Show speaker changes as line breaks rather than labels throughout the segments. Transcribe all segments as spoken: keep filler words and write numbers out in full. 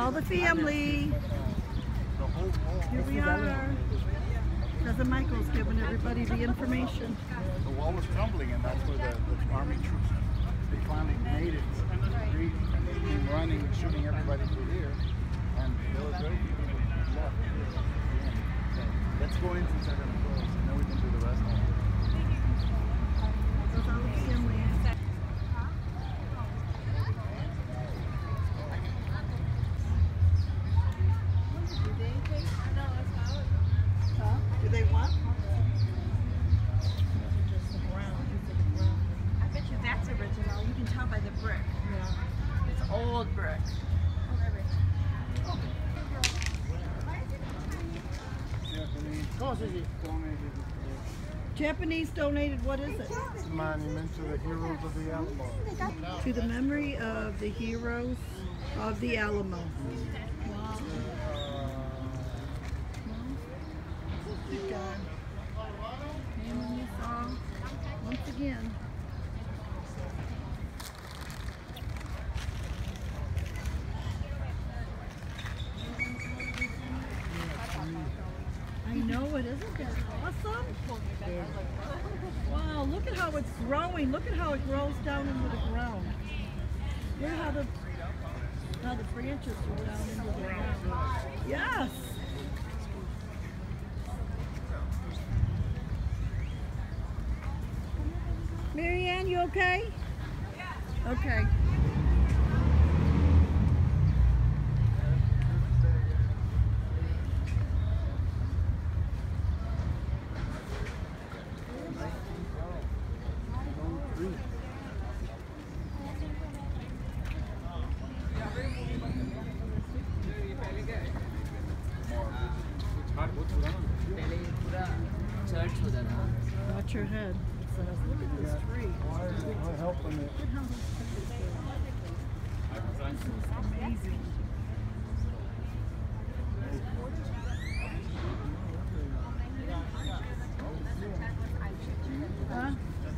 all the family. Here we are. Cousin Michael's giving everybody the information.
The wall was crumbling, and that's where the, the army troops, they finally made it. Agreed, and they came running, shooting everybody through here. And there was very few people left. So let's go in since they're going to close, and then we can do the rest.
That's all the family. Do they want?
I bet you that's original. You can tell by the brick.
Yeah.
It's old brick.
Japanese donated, what is it?
It's a monument to the heroes of the Alamo.
To the memory of the heroes of the Alamo. Wow. Good guy. Family song once again. I know it, isn't that awesome? Wow, look at how it's growing. Look at how it grows down into the ground. Look at how the how the branches go down into the ground. Yes. Marianne, you okay? Yeah. Okay. Watch your head. It says, look at this tree.
We're helping it.
Look how this is amazing. Huh?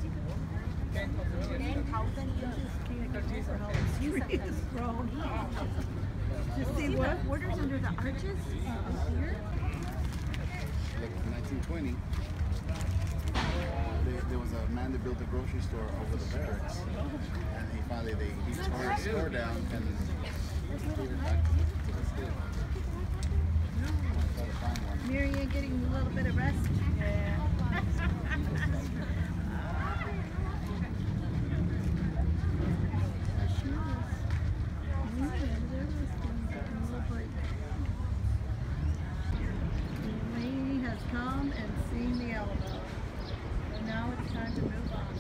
Tree is grown. You see what?
Borders under the arches uh, here.
Like nineteen twenty, there, there was a man that built a grocery store over the barracks, and he finally they he tore his store down and gave it back to the state. Try to find one.
Marianne getting a little bit of rest.
Yeah.
Come and seen the Alamo. And now it's time to move on.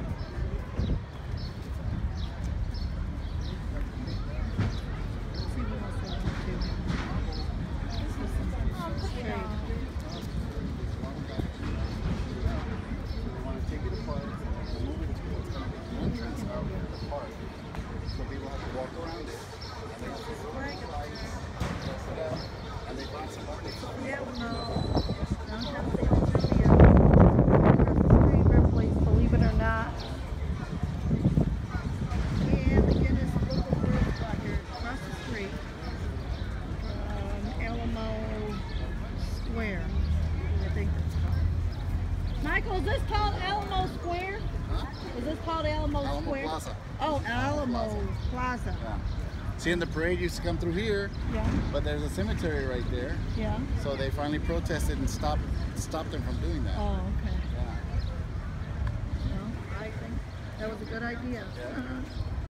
See what else they want to do. This is some shade.
We want to take it apart and move it to the entrance out of the park, so people have to walk around it. And they find some buckets.
Yeah, no. Believe it or not. And again, this local bird spot here across the street from Alamo Square, I think that's called. Michael, is this called Alamo Square?
Huh?
Is this called Alamo,
Alamo
Square?
Plaza.
Oh, Alamo Plaza. Plaza.
Yeah. See, in the parade used to come through here,
Yeah.
but there's a cemetery right there.
Yeah.
So they finally protested and stopped stopped them from doing that.
Oh, okay.
Yeah.
Well, I think that was a good idea.
Yeah.